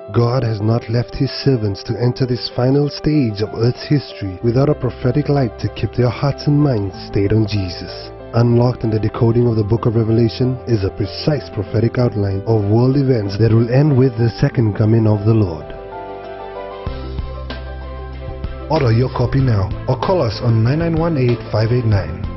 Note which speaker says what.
Speaker 1: God has not left His servants to enter this final stage of Earth's history without a prophetic light to keep their hearts and minds stayed on Jesus. Unlocked in the decoding of the book of Revelation is a precise prophetic outline of world events that will end with the second coming of the Lord. Order your copy now or call us on 9918-589.